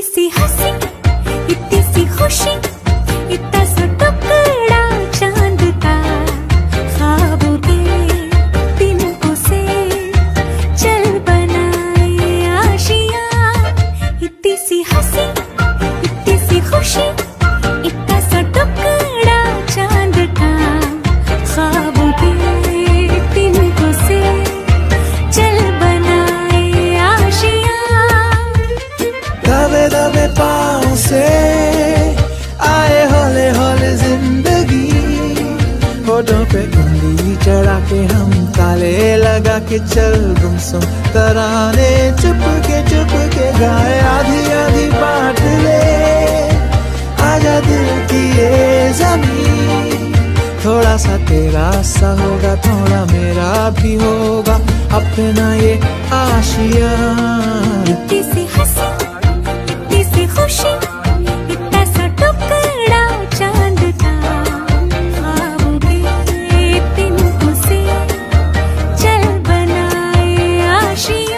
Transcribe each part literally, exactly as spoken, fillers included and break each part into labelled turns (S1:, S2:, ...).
S1: इतनी सी हंसी, इतनी सी खुशी, इतना सा टुकड़ा चांद का, ख्वाबों के तिनकों से चल बनाए आशियां। इतनी सी हंसी, इतनी सी खुशी, इतना सा टुकड़ा चांद का, ख्वाबों के तिनकों से चल बनाए आशियां।
S2: दबे दबे पाँव से आए हौले हौले जिंदगी, होठों पे उंगली चढ़ा के हम ताले लगा के चल गुमसुम तराने चुप के चुप के गाए। आधी आधी बांट ले आजा दिल की ये ज़मीन, थोड़ा सा तेरा सा होगा थोड़ा मेरा भी होगा अपना ये आशियां।
S1: इतनी सी हंसी, इतनी सी खुशी, इतना सा टुकड़ा चांद का, ख्वाबों के तिनकों से चल बनाए आशियां।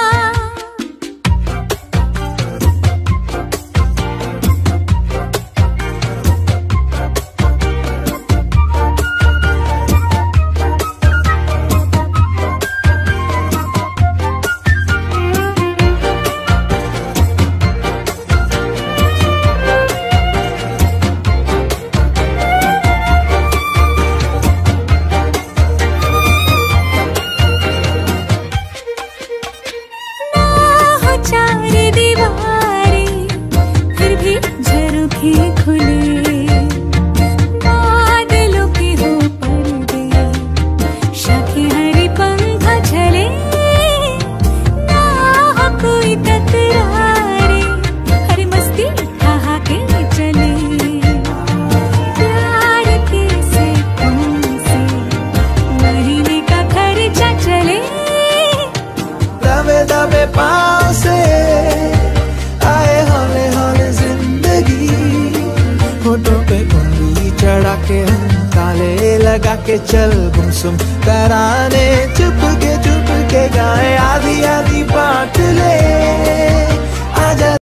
S1: चार दीवारें फिर भी झरोखे खुले, बादलों के हो पर्दे, शाखे हरी पंख झले, ना हो कोई तकरारे, हर मस्ती कहा के चले। प्यार के सेकंड से महीने का खर्चा चले।
S2: दबे दबे पाँव से आए हौले हौले जिंदगी, होठों पे उंगली चढ़ा के हम ताले लगा के चल गुमसुम तराने चुप के चुप के गाए। आधी आधी बांट ले